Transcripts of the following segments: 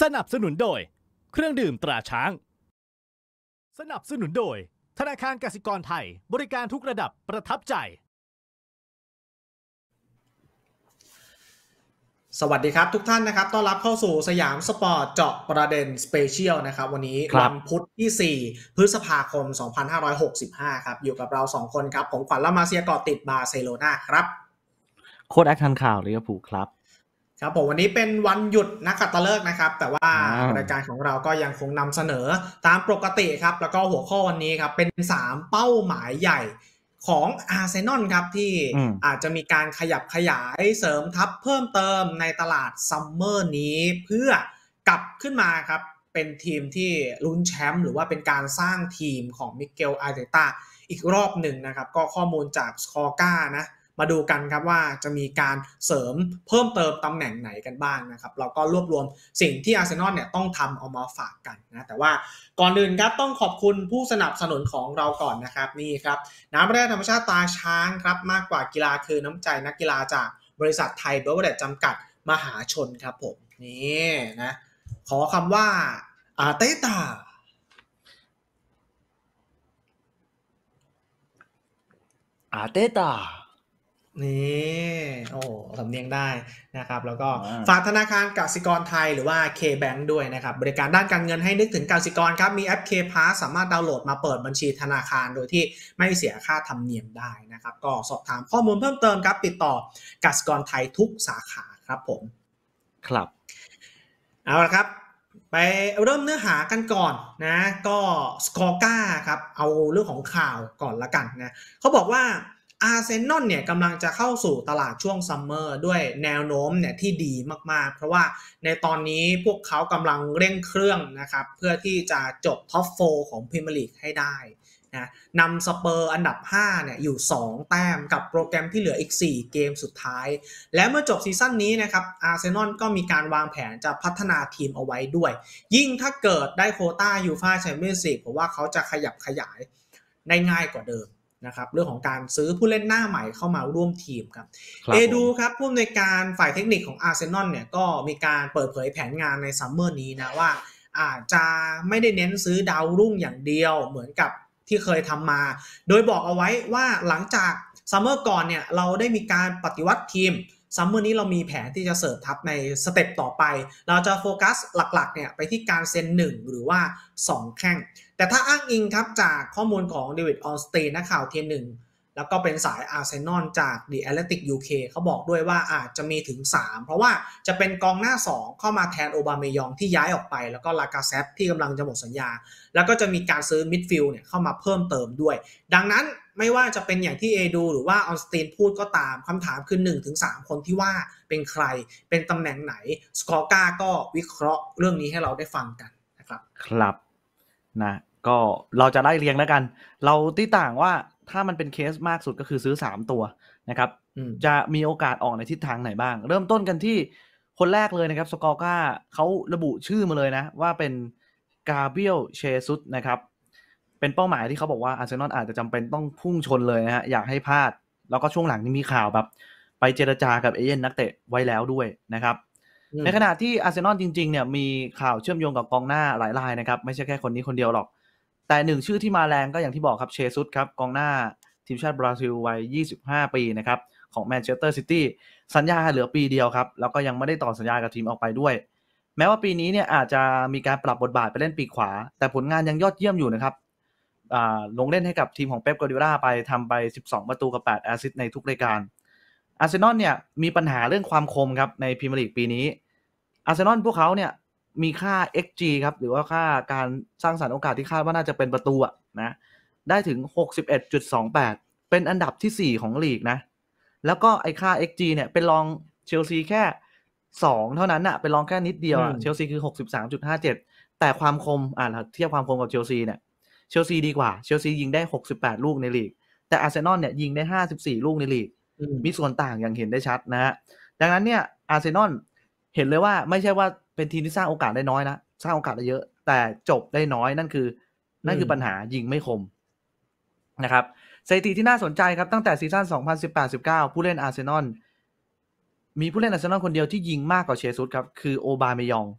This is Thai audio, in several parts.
สนับสนุนโดยเครื่องดื่มตราช้างสนับสนุนโดยธนาคารกสิกรไทยบริการทุกระดับประทับใจสวัสดีครับทุกท่านนะครับต้อนรับเข้าสู่สยามสปอร์ตเจาะประเด็นสเปเชียลนะครับวันนี้วันพุธที่4พฤษภาคม2565ครับอยู่กับเรา2คนครับผมขวัญละมาเซียเกาะติดบาร์เซโลนาครับโค้ชแอคทันข่าวลิเวอร์พูลครับครับผมวันนี้เป็นวันหยุดนักขัตฤกษ์นะครับแต่ว่ารายการของเราก็ยังคงนำเสนอตามปกติครับแล้วก็หัวข้อวันนี้ครับเป็น3เป้าหมายใหญ่ของอาร์เซนอลครับที่อาจจะมีการขยับขยายเสริมทัพเพิ่มเติมในตลาดซัมเมอร์นี้เพื่อกลับขึ้นมาครับเป็นทีมที่ลุ้นแชมป์หรือว่าเป็นการสร้างทีมของมิเกลอาร์เตต้าอีกรอบหนึ่งนะครับก็ข้อมูลจากสกอร์ก้านะมาดูกันครับว่าจะมีการเสริมเพิ่มเติมตำแหน่งไหนกันบ้างนะครับเราก็รวบรวมสิ่งที่อาร์เซนอลเนี่ยต้องทำเอามาฝากกันนะแต่ว่าก่อนอื่นครับต้องขอบคุณผู้สนับสนุนของเราก่อนนะครับนี่ครับน้ำแร่ธรรมชาติตาช้างครับมากกว่ากีฬาคือน้ำใจนักกีฬาจากบริษัทไทยเบเวอเรจจำกัดมหาชนครับผมนี่นะขอคำว่าอาร์เตต้านี่โอ้สำเนียงได้นะครับแล้วก็ฝากธนาคารกสิกรไทยหรือว่า K-Bank ด้วยนะครับบริการด้านการเงินให้นึกถึงกสิกรครับมีแอป K-Pass สามารถดาวน์โหลดมาเปิดบัญชีธนาคารโดยที่ไม่เสียค่าธรรมเนียมได้นะครับก็สอบถามข้อมูลเพิ่มเติมครับติดต่อกสิกรไทยทุกสาขาครับผมครับเอาละครับไปเริ่มเนื้อหากันก่อนนะก็สกอร์ก้าครับเอาเรื่องของข่าวก่อนละกันนะเขาบอกว่าอาร์เซนอลเนี่ยกำลังจะเข้าสู่ตลาดช่วงซัมเมอร์ด้วยแนวโน้มเนี่ยที่ดีมากๆเพราะว่าในตอนนี้พวกเขากำลังเร่งเครื่องนะครับเพื่อที่จะจบท็อป4ของพรีเมียร์ลีกให้ได้นะนำสเปอร์อันดับ5เนี่ยอยู่2แต้มกับโปรแกรมที่เหลืออีก4เกมสุดท้ายและเมื่อจบซีซั่นนี้นะครับอาร์เซนอลก็มีการวางแผนจะพัฒนาทีมเอาไว้ด้วยยิ่งถ้าเกิดได้โควต้ายูฟ่าแชมเปี้ยนส์ลีกผมว่าเขาจะขยับขยายได้ง่ายกว่าเดิมนะครับเรื่องของการซื้อผู้เล่นหน้าใหม่เข้ามาร่วมทีมครับเอดูครับผู้อำนวยการฝ่ายเทคนิคของอาร์เซนอลเนี่ยก็มีการเปิดเผยแผนงานในซัมเมอร์นี้นะว่าอาจจะไม่ได้เน้นซื้อดาวรุ่งอย่างเดียวเหมือนกับที่เคยทำมาโดยบอกเอาไว้ว่าหลังจากซัมเมอร์ก่อนเนี่ยเราได้มีการปฏิวัติทีมซัมเมอร์นี้เรามีแผนที่จะเสริมทัพในสเต็ปต่อไปเราจะโฟกัสหลักๆเนี่ยไปที่การเซ็น1หรือว่า2แข้งแต่ถ้าอ้างอิงครับจากข้อมูลของเดวิดออสตีนนักข่าวเทียน1แล้วก็เป็นสายอาร์เซนอลจาก The Athletic UK เขาบอกด้วยว่าอาจจะมีถึง3เพราะว่าจะเป็นกองหน้า2เข้ามาแทนโอบาเมยองที่ย้ายออกไปแล้วก็ลากาเซตที่กำลังจะหมดสัญญาแล้วก็จะมีการซื้อมิดฟิลด์เนี่ยเข้ามาเพิ่มเติมด้วยดังนั้นไม่ว่าจะเป็นอย่างที่เอดูหรือว่าออสตีนพูดก็ตามคำถามคือ 1-3 คนที่ว่าเป็นใครเป็นตำแหน่งไหนสกอร์ก้าก็วิเคราะห์เรื่องนี้ให้เราได้ฟังกันนะครับครับนะก็เราจะไล่เรียงแล้วกันเราที่ต่างว่าถ้ามันเป็นเคสมากสุดก็คือซื้อ3ตัวนะครับจะมีโอกาสออกในทิศทางไหนบ้างเริ่มต้นกันที่คนแรกเลยนะครับสกอร์ก้าเขาระบุชื่อมาเลยนะว่าเป็นกาเบรียลเชซุสนะครับเป็นเป้าหมายที่เขาบอกว่าอาร์เซนอลอาจจะจำเป็นต้องพุ่งชนเลยนะฮะอยากให้พลาดแล้วก็ช่วงหลังนี้มีข่าวแบบไปเจรจากับเอเย่นนักเตะไว้แล้วด้วยนะครับในขณะที่อาร์เซนอลจริงๆเนี่ยมีข่าวเชื่อมโยงกับกองหน้าหลายรายนะครับไม่ใช่แค่คนนี้คนเดียวหรอกแต่หนึ่งชื่อที่มาแรงก็อย่างที่บอกครับเชซุสครับกองหน้าทีมชาติบราซิลวัย25ปีนะครับของแมนเชสเตอร์ซิตี้สัญญาเหลือปีเดียวครับแล้วก็ยังไม่ได้ต่อสัญญากับทีมออกไปด้วยแม้ว่าปีนี้เนี่ยอาจจะมีการปรับบทบาทไปเล่นปีกขวาแต่ผลงานยังยอดเยี่ยมอยู่นะครับลงเล่นให้กับทีมของเป๊ป กวาร์ดิโอลาไปทำไป12ประตูกับ8แอสซิสต์ในทุกรายการอาร์เซนอลเนี่ยมีปัญหาเรื่องความคมครับในพรีเมียร์ลีกปีนี้อาร์เซนอลพวกเขาเนี่ยมีค่า XG ครับหรือว่าค่าการสร้างสรรค์โอกาสที่คาดว่าน่าจะเป็นประตูนะได้ถึง 61.28 เป็นอันดับที่4ของลีกนะแล้วก็ไอ้ค่า XG เนี่ยเป็นรองเชลซีแค่2เท่านั้นน่ะเป็นรองแค่นิดเดียวเชลซีคือ 63.57 แต่ความคมเทียบความคมกับเชลซีเนี่ยเชลซีดีกว่าเชลซียิงได้68ลูกในลีกแต่อาร์เซนอลเนี่ยยิงได้54ลูกในลีกมีส่วนต่างอย่างเห็นได้ชัดนะฮะดังนั้นเนี่ยอาร์เซนอลเห็นเลยว่าไม่ใช่ว่าเป็นทีมที่สร้างโอกาสได้น้อยนะสร้างโอกาสได้เยอะแต่จบได้น้อยนั่นคือปัญหายิงไม่คมนะครับสถิติที่น่าสนใจครับตั้งแต่ซีซั่น 2018-19 ผู้เล่นอาร์เซนอลมีผู้เล่นอาร์เซนอลคนเดียวที่ยิงมากกว่าเชซุสครับคือโอบาเมยอง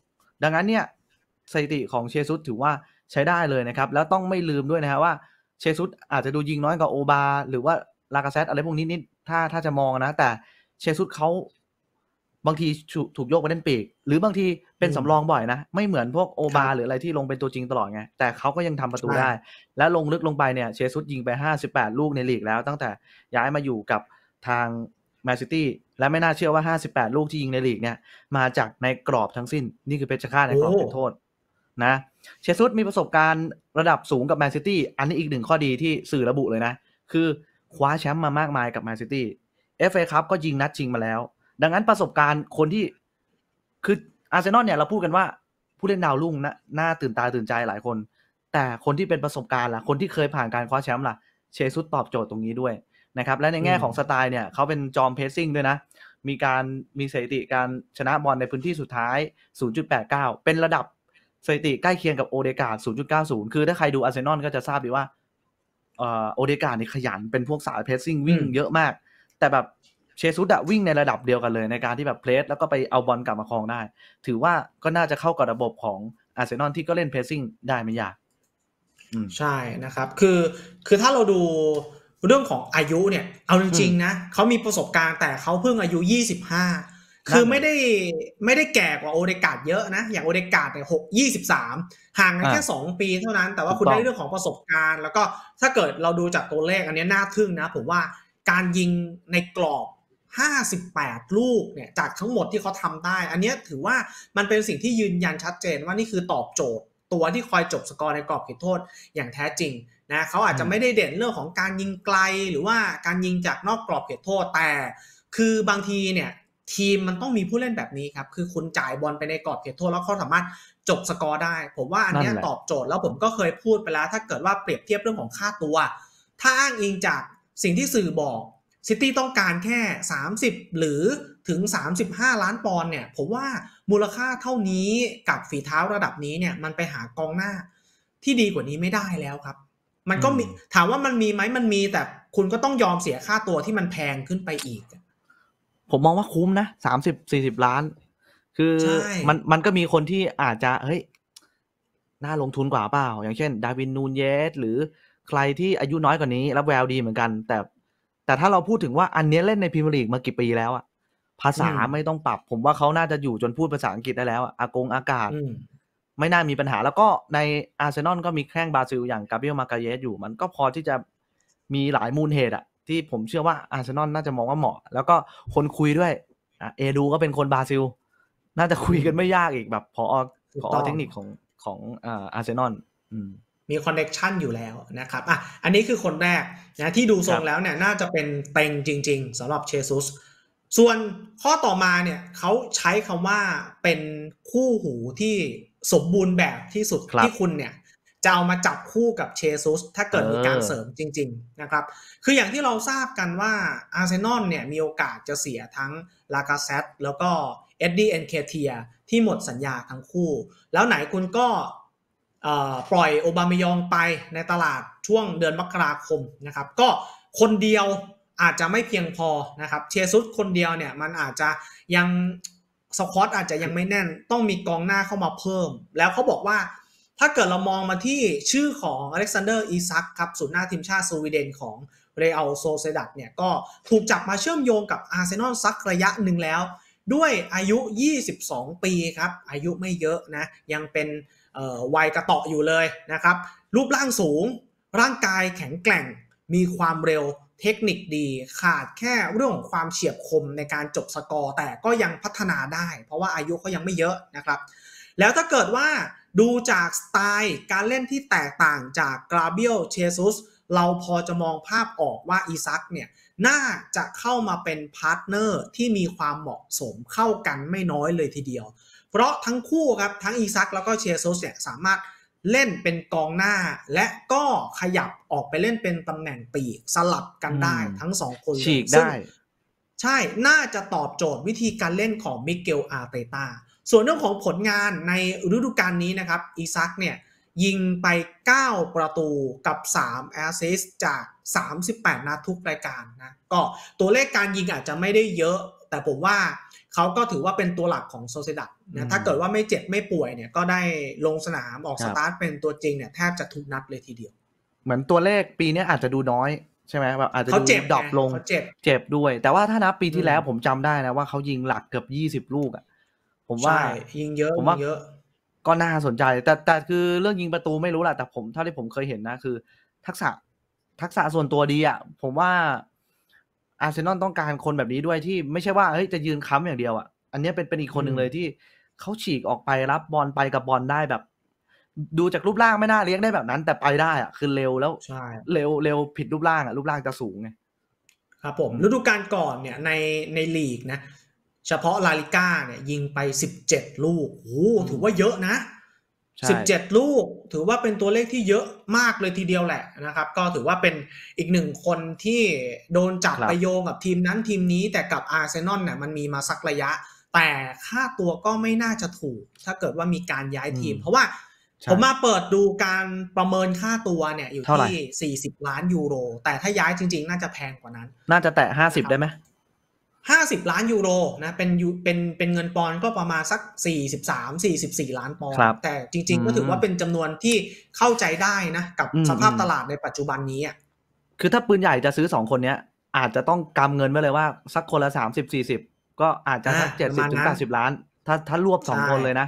ดังนั้นเนี่ยสถิติของเชซุสถือว่าใช้ได้เลยนะครับแล้วต้องไม่ลืมด้วยนะครับว่าเชซุสอาจจะดูยิงน้อยกว่าโอบาหรือว่าลากาเซตอะไรพวกนี้นิดถ้าจะมองนะแต่เชซุสเขาบางทีถูกโยกไปเล่นปีกหรือบางทีเป็นสำรองบ่อยนะไม่เหมือนพวกโอบาหรืออะไรที่ลงเป็นตัวจริงตลอดไงแต่เขาก็ยังทำประตูได้และลงลึกลงไปเนี่ยเชซุสยิงไป58ลูกในลีกแล้วตั้งแต่ย้ายมาอยู่กับทางแมนซิตี้และไม่น่าเชื่อว่า58ลูกที่ยิงในลีกเนี่ยมาจากในกรอบทั้งสิ้นนี่คือเพชรฆาตในกรอบเขตโทษนะเชซุสมีประสบการณ์ระดับสูงกับแมนซิตี้อันนี้อีกหนึ่งข้อดีที่สื่อระบุเลยนะคือคว้าแชมป์มามากมายกับแมนซิตี้ FA คัพก็ยิงนัดชิงมาแล้วดังนั้นประสบการณ์คนที่คืออาร์เซนอลเนี่ยเราพูดกันว่าผู้เล่นดาวรุ่งนะน่าตื่นตาตื่นใจหลายคนแต่คนที่เป็นประสบการณ์ล่ะคนที่เคยผ่านการคว้าแชมป์ล่ะเชซุสตอบโจทย์ตรงนี้ด้วยนะครับและในแง่ของสไตล์เนี่ยเขาเป็นจอมเพสซิ่งด้วยนะมีสถิติการชนะบอลในพื้นที่สุดท้าย 0.89 เป็นระดับสถิติใกล้เคียงกับโอเดการ์ด 0.90 คือถ้าใครดูอาร์เซนอลก็จะทราบดีว่าโอเดการ์ดนี่ขยันเป็นพวกสายเพสซิ่งวิ่งเยอะมากแต่แบบเชซุสวิ่งในระดับเดียวกันเลยในการที่แบบเพรสแล้วก็ไปเอาบอลกลับมาครองได้ถือว่าก็น่าจะเข้ากับระบบของอาร์เซนอลที่ก็เล่นเพสซิ่งได้ไม่ยากใช่นะครับคือถ้าเราดูเรื่องของอายุเนี่ยเอาจริงๆนะเขามีประสบการณ์แต่เขาเพิ่งอายุ25คือไม่ได้แก่กว่าโอเดการ์ดเยอะนะอย่างโอเดการ์ดเนี่ย23ห่างกันแค่2ปีเท่านั้นแต่ว่าคุณได้เรื่องของประสบการณ์แล้วก็ถ้าเกิดเราดูจากตัวเลขอันนี้น่าทึ่งนะผมว่าการยิงในกรอบ58ลูกเนี่ยจากทั้งหมดที่เขาทำได้อันนี้ถือว่ามันเป็นสิ่งที่ยืนยันชัดเจนว่านี่คือตอบโจทย์ตัวที่คอยจบสกอร์ในกรอบเขตโทษอย่างแท้จริงนะเขาอาจจะไม่ได้เด่นเรื่องของการยิงไกลหรือว่าการยิงจากนอกกรอบเขตโทษแต่คือบางทีเนี่ยทีมมันต้องมีผู้เล่นแบบนี้ครับคือคุณจ่ายบอลไปในกรอบเขตโทษแล้วเขาสามารถจบสกอร์ได้ผมว่าอันนี้ตอบโจทย์แล้วผมก็เคยพูดไปแล้วถ้าเกิดว่าเปรียบเทียบเรื่องของค่าตัวถ้าอ้างอิงจากสิ่งที่สื่อบอกซิตี้ต้องการแค่30หรือถึง35ล้านปอนด์เนี่ยผมว่ามูลค่าเท่านี้กับฝีเท้าระดับนี้เนี่ยมันไปหากองหน้าที่ดีกว่านี้ไม่ได้แล้วครับมันก็มีถามว่ามันมีไหมมันมีแต่คุณก็ต้องยอมเสียค่าตัวที่มันแพงขึ้นไปอีกผมมองว่าคุ้มนะ30-40ล้านคือมันก็มีคนที่อาจจะเฮ้ยน่าลงทุนกว่าเปล่าอย่างเช่นดาวินนูนเยสหรือใครที่อายุน้อยกว่านี้แล้วแววดีเหมือนกันแต่ถ้าเราพูดถึงว่าอันนี้เล่นในพรีเมียร์ลีกมากี่ปีแล้วอะภาษาไม่ต้องปรับผมว่าเขาน่าจะอยู่จนพูดภาษาอังกฤษได้แล้วอากาศไม่น่ามีปัญหาแล้วก็ในอาร์เซนอลก็มีแข้งบราซิลอย่างกาเบรียลมาการ์เยสอยู่มันก็พอที่จะมีหลายมูลเหตุอะที่ผมเชื่อว่าอาร์เซนอลน่าจะมองว่าเหมาะแล้วก็คนคุยด้วยเอดูก็เป็นคนบราซิลน่าจะคุยกันไม่ยากอีกแบบผอเทคนิคของอาร์เซนอลมีคอนเนคชั่นอยู่แล้วนะครับอันนี้คือคนแรกนะที่ดูทรงแล้วเนี่ยน่าจะเป็นเต็งจริงๆสำหรับเชซุสส่วนข้อต่อมาเนี่ยเขาใช้คำว่าเป็นคู่หูที่สมบูรณ์แบบที่สุดที่คุณเนี่ยจะเอามาจับคู่กับเชซุสถ้าเกิดมีการเสริมจริงๆนะครับคืออย่างที่เราทราบกันว่าอาร์เซนอลเนี่ยมีโอกาสจะเสียทั้งลากาเซตแล้วก็เอ็ดดี้ เอ็นเคเทียที่หมดสัญญาทั้งคู่แล้วไหนคุณก็ปล่อยโอบามายองไปในตลาดช่วงเดือนมกราคมนะครับก็คนเดียวอาจจะไม่เพียงพอนะครับเชซุสคนเดียวเนี่ยมันอาจจะยังสควอตอาจจะยังไม่แน่นต้องมีกองหน้าเข้ามาเพิ่มแล้วเขาบอกว่าถ้าเกิดเรามองมาที่ชื่อของอเล็กซานเดอร์อีซักครับศูนย์หน้าทีมชาติสวีเดนของเรอัลโซเซดัดเนี่ยก็ถูกจับมาเชื่อมโยงกับอาร์เซนอลสักระยะหนึ่งแล้วด้วยอายุ22ปีครับอายุไม่เยอะนะยังเป็นวัยกระเตาะอยู่เลยนะครับรูปร่างสูงร่างกายแข็งแกร่งมีความเร็วเทคนิคดีขาดแค่เรื่องของความเฉียบคมในการจบสกอร์แต่ก็ยังพัฒนาได้เพราะว่าอายุเขายังไม่เยอะนะครับแล้วถ้าเกิดว่าดูจากสไตล์การเล่นที่แตกต่างจากกราเบียลเชซุสเราพอจะมองภาพออกว่าอีซักเนี่ยน่าจะเข้ามาเป็นพาร์ทเนอร์ที่มีความเหมาะสมเข้ากันไม่น้อยเลยทีเดียวเพราะทั้งคู่ครับทั้งอีซักแล้วก็เชซุสเนี่ยสามารถเล่นเป็นกองหน้าและก็ขยับออกไปเล่นเป็นตำแหน่งปีกสลับกันได้ทั้ง2คนฉีกได้ใช่น่าจะตอบโจทย์วิธีการเล่นของมิเกลอาร์เตต้าส่วนเรื่องของผลงานในฤดูกาลนี้นะครับอีซักเนี่ยยิงไป9ประตูกับ3แอสซิสต์จาก38นัดทุกรายการนะก็ตัวเลขการยิงอาจจะไม่ได้เยอะแต่ผมว่าเขาก็ถือว่าเป็นตัวหลักของโซเซดัดนะถ้าเกิดว่าไม่เจ็บไม่ป่วยเนี่ยก็ได้ลงสนามออกสตาร์ทเป็นตัวจริงเนี่ยแทบจะทุกนัดเลยทีเดียวเหมือนตัวเลขปีนี้อาจจะดูน้อยใช่ไหมแบบอาจจะดูดรอปลงเจ็บด้วยแต่ว่าถ้านับปีที่แล้วผมจำได้นะว่าเขายิงหลักเกือบ20ลูกอ่ะผมว่ายิงเยอะผมว่าก็น่าสนใจแต่คือเรื่องยิงประตูไม่รู้แหละแต่ผมเท่าที่ผมเคยเห็นนะคือทักษะส่วนตัวดีอ่ะผมว่าอาร์เซนอลต้องการคนแบบนี้ด้วยที่ไม่ใช่ว่าเฮ้ยจะยืนค้ำอย่างเดียวอ่ะอันนี้เป็นอีกคนหนึ่งเลยที่เขาฉีกออกไปรับบอลไปกับบอลได้แบบดูจากรูปร่างไม่น่าเลี้ยงได้แบบนั้นแต่ไปได้อ่ะคือเร็วแล้วเร็วผิดรูปร่างอ่ะรูปร่างจะสูงไงครับผมฤดูกาลก่อนเนี่ยในลีกนะเฉพาะลาลิก้าเนี่ยยิงไป17ลูกโอ้ถือว่าเยอะนะ17ลูกถือว่าเป็นตัวเลขที่เยอะมากเลยทีเดียวแหละนะครับก็ถือว่าเป็นอีกหนึ่งคนที่โดนจับไปโยงกับทีมนั้นทีมนี้แต่กับอาร์เซนอลเนี่ยมันมีมาสักระยะแต่ค่าตัวก็ไม่น่าจะถูกถ้าเกิดว่ามีการย้ายทีมเพราะว่าผมมาเปิดดูการประเมินค่าตัวเนี่ยอยู่ที่40ล้านยูโรแต่ถ้าย้ายจริงๆน่าจะแพงกว่านั้นน่าจะแตะ50ได้ไหม 50ล้านยูโรนะเป็นเงินปอนด์ก็ประมาณสัก43-44ล้านปอนด์แต่จริงๆก็ถือว่าเป็นจำนวนที่เข้าใจได้นะกับสภาพตลาดในปัจจุบันนี้อ่ะคือถ้าปืนใหญ่จะซื้อ2คนเนี้ยอาจจะต้องกำเงินไว้เลยว่าสักคนละ30-40ก็อาจจะสัก70-80ล้านถ้ารวบ2คนเลยนะ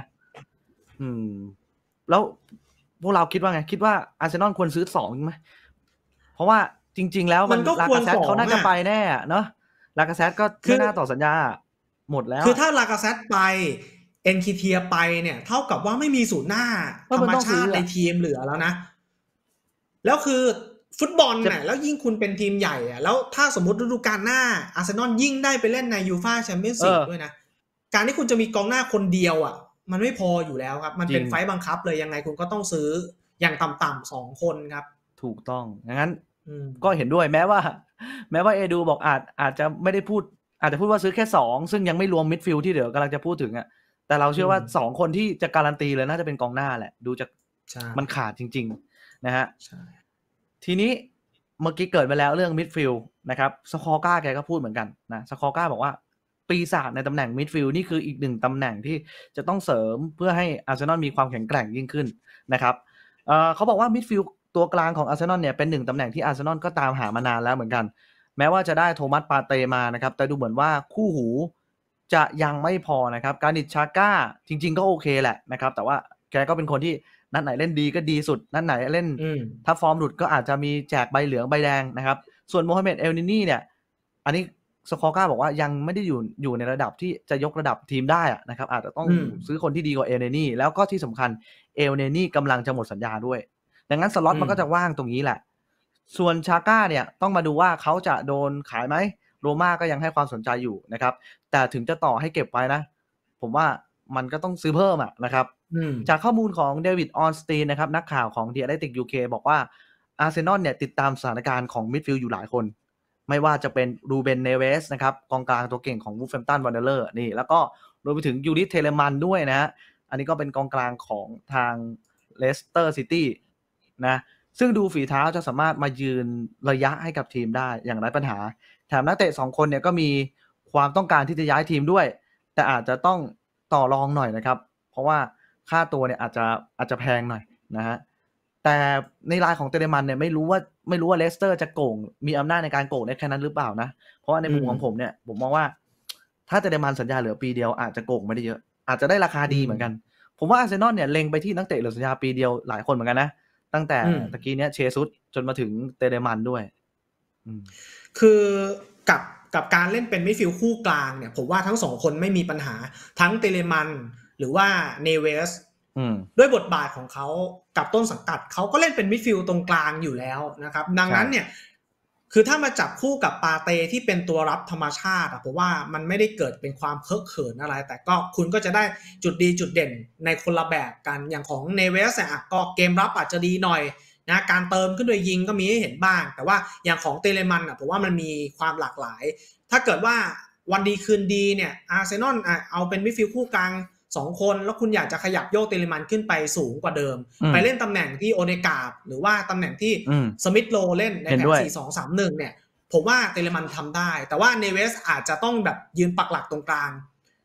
แล้วพวกเราคิดว่าไงคิดว่าอาร์เซนอลควรซื้อ2มั้ยเพราะว่าจริงๆแล้วมันลากาเซตเขาน่าจะไปแน่เนาะลากาเซตก็ไม่น่าต่อสัญญาหมดแล้วคือถ้าลากาเซตไปเอ็นคีเทียไปเนี่ยเท่ากับว่าไม่มีศูนย์หน้าธรรมชาติในทีมเหลือแล้วนะแล้วคือฟุตบอลเนี่ยแล้วยิ่งคุณเป็นทีมใหญ่อ่ะแล้วถ้าสมมติฤดูกาลหน้าอาร์เซนอลยิ่งได้ไปเล่นในยูฟ่าแชมเปี้ยนส์ลีกด้วยนะการที่คุณจะมีกองหน้าคนเดียวอ่ะมันไม่พออยู่แล้วครับมันเป็นไฟบังคับเลยยังไงคุณก็ต้องซื้ออย่างต่ำๆ2คนครับถูกต้องงั้นก็เห็นด้วยแม้ว่าเอดูบอกอาจจะไม่ได้พูดอาจจะพูดว่าซื้อแค่2ซึ่งยังไม่รวมมิดฟิลด์ที่เหลือกำลังจะพูดถึงอ่ะแต่เราเชื่อว่า2คนที่จะการันตีเลยน่าจะเป็นกองหน้าแหละดูจากมันขาดจริงๆนะฮะทีนี้เมื่อกี้เกิดไปแล้วเรื่องมิดฟิลด์นะครับสคอก้าแกก็พูดเหมือนกันนะสคอก้าบอกว่าปีศาจในตำแหน่งมิดฟิลด์นี่คืออีก1ตำแหน่งที่จะต้องเสริมเพื่อให้อาร์เซนอลมีความแข็งแกร่งยิ่งขึ้นนะครับเขาบอกว่ามิดฟิลด์ตัวกลางของอาร์เซนอลเนี่ยเป็น1ตำแหน่งที่อาร์เซนอลก็ตามหามานานแล้วเหมือนกันแม้ว่าจะได้โทมัสปาเตมานะครับแต่ดูเหมือนว่าคู่หูจะยังไม่พอนะครับการดิชาก้าจริงๆก็โอเคแหละนะครับแต่ว่าแกก็เป็นคนที่นัดไหนเล่นดีก็ดีสุดนัดไหนเล่นถ้าฟอร์มหลุดก็อาจจะมีแจกใบเหลืองใบแดงนะครับส่วนโมฮัมเหม็ดเอลนินี่เนี่ยอันนี้สคอก้าบอกว่ายังไม่ได้อยู่ในระดับที่จะยกระดับทีมได้นะครับอาจจะต้องซื้อคนที่ดีกว่าเอลเนนี่แล้วก็ที่สำคัญเอลเนนี่กำลังจะหมดสัญญาด้วยดังนั้นสล็อตมันก็จะว่างตรงนี้แหละส่วนชาก้าเนี่ยต้องมาดูว่าเขาจะโดนขายไหมโรม่าก็ยังให้ความสนใจอยู่นะครับแต่ถึงจะต่อให้เก็บไว้นะผมว่ามันก็ต้องซื้อเพิ่มนะครับจากข้อมูลของเดวิดออนสตีนนะครับนักข่าวของ The Athletic UK บอกว่าอาร์เซนอลเนี่ยติดตามสถานการณ์ของมิดฟิลด์อยู่หลายคนไม่ว่าจะเป็นรูเบนเนเวสนะครับกองกลางตัวเก่งของวูฟแฮมป์ตันวันเดอร์นี่แล้วก็รวมไปถึงยูริสเทเลมันด้วยนะฮะอันนี้ก็เป็นกองกลางของทางเลสเตอร์ซิตี้นะซึ่งดูฝีเท้าจะสามารถมายืนระยะให้กับทีมได้อย่างไร้ปัญหาแถมนักเตะ2คนเนี่ยก็มีความต้องการที่จะย้ายทีมด้วยแต่อาจจะต้องต่อรองหน่อยนะครับเพราะว่าค่าตัวเนี่ยอาจจะแพงหน่อยนะฮะแต่ในรายของเตเลมันเนี่ยไม่รู้ว่าเลสเตอร์จะโกงมีอำนาจในการโกงได้แค่นั้นหรือเปล่านะเพราะว่าในมุมของผมเนี่ยผมมองว่าถ้าเตเลมันสัญญาเหลือปีเดียวอาจจะโกงไม่ได้เยอะอาจจะได้ราคาดีเหมือนกันผมว่าอาร์เซนอลเนี่ยเล็งไปที่นักเตะเหลือสัญญาปีเดียวหลายคนเหมือนกันนะตั้งแต่ตะกี้เนี้ยเชซุสจนมาถึงเตเลมันด้วยคือกับการเล่นเป็นมิดฟิลด์คู่กลางเนี่ยผมว่าทั้ง2คนไม่มีปัญหาทั้งเตเลมันหรือว่าเนเวสด้วยบทบาทของเขากับต้นสังกัดเขาก็เล่นเป็นมิดฟิลด์ตรงกลางอยู่แล้วนะครับดังนั้นเนี่ยคือถ้ามาจับคู่กับปาเต้ที่เป็นตัวรับธรรมชาติผมว่ามันไม่ได้เกิดเป็นความเคอะเขินอะไรแต่ก็คุณก็จะได้จุดดีจุดเด่นในคนละแบบกันอย่างของเนเวสก็เกมรับอาจจะดีหน่อยนะการเติมขึ้นโดยยิงก็มีให้เห็นบ้างแต่ว่าอย่างของเตเลมันผมว่ามันมีความหลากหลายถ้าเกิดว่าวันดีคืนดีเนี่ยอาร์เซนอลเอาเป็นมิดฟิลด์คู่กลาง2คนแล้วคุณอยากจะขยับโยกเตเลมันขึ้นไปสูงกว่าเดิมไปเล่นตำแหน่งที่โอเดการ์ดหรือว่าตำแหน่งที่สมิธโลเล่นในแผน 4-2-3-1 เนี่ยผมว่าเตเลมันทำได้แต่ว่าเนเวสอาจจะต้องแบบยืนปักหลักตรงกลาง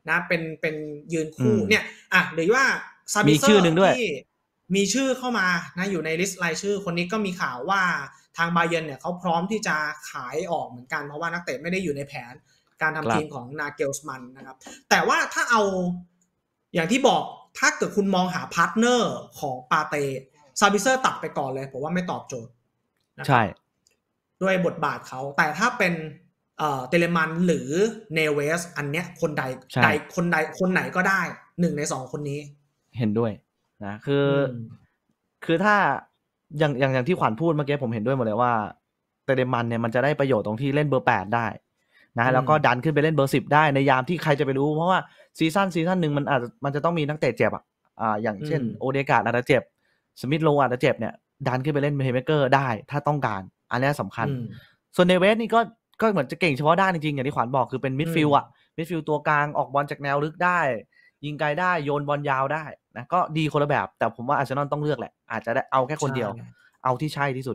นะเป็นยืนคู่เนี่ยหรือว่าซาบิมีเซอชื่อร์หนึ่งด้วยที่มีชื่อเข้ามานะอยู่ในลิสต์รายชื่อคนนี้ก็มีข่าวว่าทางบาเยิร์นเนี่ยเขาพร้อมที่จะขายออกเหมือนกันเพราะว่านักเตะไม่ได้อยู่ในแผนการทำทีมของนาเกลสมันนะครับแต่ว่าถ้าเอาอย่างที่บอกถ้าเกิดคุณมองหาพาร์ทเนอร์ของปาเต้ซาบิเซอร์ตัดไปก่อนเลยผมว่าไม่ตอบโจทย์ใช่ด้วยบทบาทเขาแต่ถ้าเป็นเตเลมันหรือเนเวสอันเนี้ยคนใดคนไหนก็ได้1 ใน 2คนนี้เห็นด้วยนะคือถ้าอย่างที่ขวัญพูดเมื่อกี้ผมเห็นด้วยหมดเลยว่าเตเลมันเนี่ยมันจะได้ประโยชน์ตรงที่เล่นเบอร์8ได้นะแล้วก็ดันขึ้นไปเล่นเบอร์10ได้ในยามที่ใครจะไปรู้เพราะว่าซีซั่นนึงมันจะต้องมีนักเตะเจ็บอย่างเช่นโอเดการ์ดอาจจะเจ็บสมิธโลอาจจะเจ็บเนี่ยดันขึ้นไปเล่นเพลย์เมคเกอร์ได้ถ้าต้องการอันนี้สำคัญส่วนเนเวสนี่ก็เหมือนจะเก่งเฉพาะด้านจริงๆอย่างที่ขวัญบอกคือเป็นมิดฟิลด์มิดฟิลด์ตัวกลางออกบอลจากแนวลึกได้ยิงไกลได้โยนบอลยาวได้นะก็ดีคนละแบบแต่ผมว่าอาร์เซนอลต้องเลือกแหละอาจจะได้เอาแค่คนเดียวเอาที่ใช่ที่สุด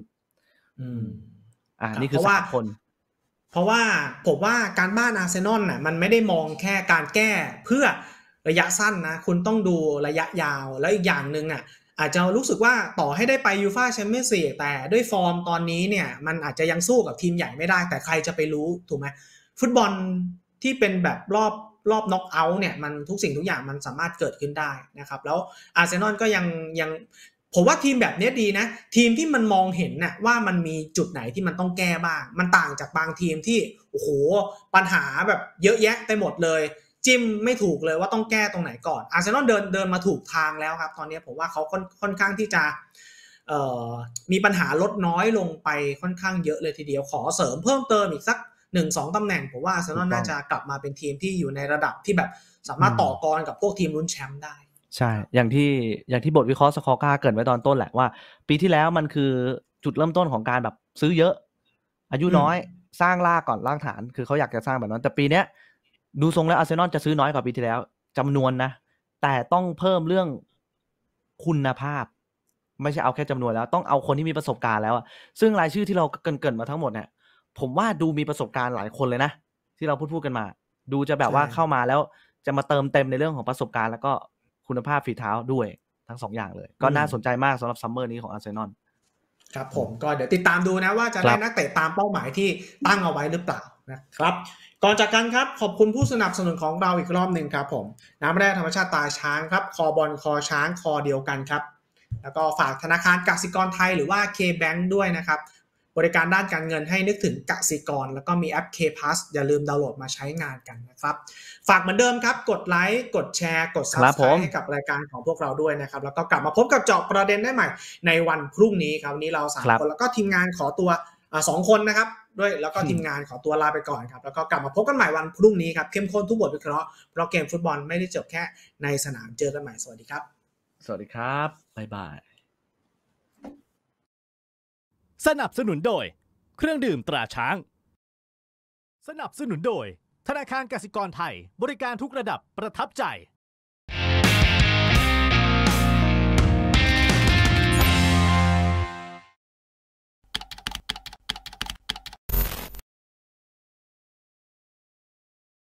นี่คือ3คนเพราะว่าผมว่าการบ้านอาร์เซนอลน่ะมันไม่ได้มองแค่การแก้เพื่อระยะสั้นนะคุณต้องดูระยะยาวแล้วอีกอย่างนึงอาจจะรู้สึกว่าต่อให้ได้ไปยูฟ่าแชมเปี้ยนส์ลีกแต่ด้วยฟอร์มตอนนี้เนี่ยมันอาจจะยังสู้กับทีมใหญ่ไม่ได้แต่ใครจะไปรู้ถูกไหมฟุตบอลที่เป็นแบบรอบน็อกเอาท์เนี่ยมันทุกสิ่งทุกอย่างมันสามารถเกิดขึ้นได้นะครับแล้วอาร์เซนอลก็ยังผมว่าทีมแบบนี้ดีนะทีมที่มันมองเห็นน่ะว่ามันมีจุดไหนที่มันต้องแก้บ้างมันต่างจากบางทีมที่โอ้โหปัญหาแบบเยอะแยะไปหมดเลยจิ้มไม่ถูกเลยว่าต้องแก้ตรงไหนก่อนอาร์เซนอลเดินมาถูกทางแล้วครับตอนนี้ผมว่าเขาค่อนข้างที่จะมีปัญหาลดน้อยลงไปค่อนข้างเยอะเลยทีเดียวขอเสริมเพิ่มเติมอีกสัก 1-2 ตำแหน่งผมว่าอาร์เซนอลน่าจะกลับมาเป็นทีมที่อยู่ในระดับที่แบบสามารถต่อกรกับพวกทีมลุ้นแชมป์ได้ใช่อย่างที่บทวิเคราะห์สกอร์ก้าเกิดไว้ตอนต้นแหละว่าปีที่แล้วมันคือจุดเริ่มต้นของการแบบซื้อเยอะอายุน้อยสร้างรากฐานคือเขาอยากจะสร้างแบบนั้นแต่ปีเนี้ยดูทรงแล้วอาร์เซนอลจะซื้อน้อยกว่าปีที่แล้วจำนวนนะแต่ต้องเพิ่มเรื่องคุณภาพไม่ใช่เอาแค่จำนวนแล้วต้องเอาคนที่มีประสบการณ์แล้วซึ่งรายชื่อที่เราเกินมาทั้งหมดเนี่ยผมว่าดูมีประสบการณ์หลายคนเลยนะที่เราพูดกันมาดูจะแบบว่าเข้ามาแล้วจะมาเติมเต็มในเรื่องของประสบการณ์แล้วก็คุณภาพฝีเท้าด้วยทั้ง2อย่างเลยก็น่าสนใจมากสำหรับซัมเมอร์นี้ของอาร์เซนอลครับผมก็เดี๋ยวติดตามดูนะว่าจะได้นักเตะตามเป้าหมายที่ตั้งเอาไว้หรือเปล่านะครับก่อนจากกันครับขอบคุณผู้สนับสนุนของเราอีกรอบหนึ่งครับผมน้ำแร่ธรรมชาติตาช้างครับคอบอลคอช้างคอเดียวกันครับแล้วก็ฝากธนาคารกสิกรไทยหรือว่า K-Bank ด้วยนะครับบริการด้านการเงินให้นึกถึงกสิกรแล้วก็มีแอป K-Plus อย่าลืมดาวน์โหลดมาใช้งานกันนะครับฝากเหมือนเดิมครับกดไลค์กดแชร์กด Subscribe ให้กับรายการของพวกเราด้วยนะครับแล้วก็กลับมาพบกับเจาะประเด็นได้ใหม่ในวันพรุ่งนี้ครับวันนี้เรา3คนแล้วก็ทีมงานขอตัว2คนนะครับด้วยแล้วก็ทีมงานขอตัวลาไปก่อนครับแล้วก็กลับมาพบกันใหม่วันพรุ่งนี้ครับเข้มข้นทุกบทวิเคราะห์เพราะเกมฟุตบอลไม่ได้จบแค่ในสนามเจอกันใหม่สวัสดีครับสวัสดีครับบ๊ายบายสนับสนุนโดยเครื่องดื่มตราช้างสนับสนุนโดยธนาคารกสิกรไทยบริการทุกระดับประทับใจ